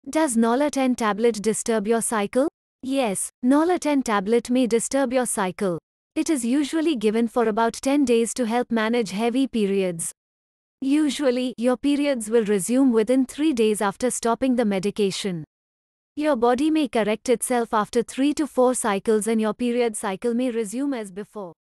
Does Norlut-N tablet disturb your cycle? Yes, Norlut-N tablet may disturb your cycle. It is usually given for about 10 days to help manage heavy periods. Usually, your periods will resume within 3 days after stopping the medication. Your body may correct itself after 3 to 4 cycles and your period cycle may resume as before.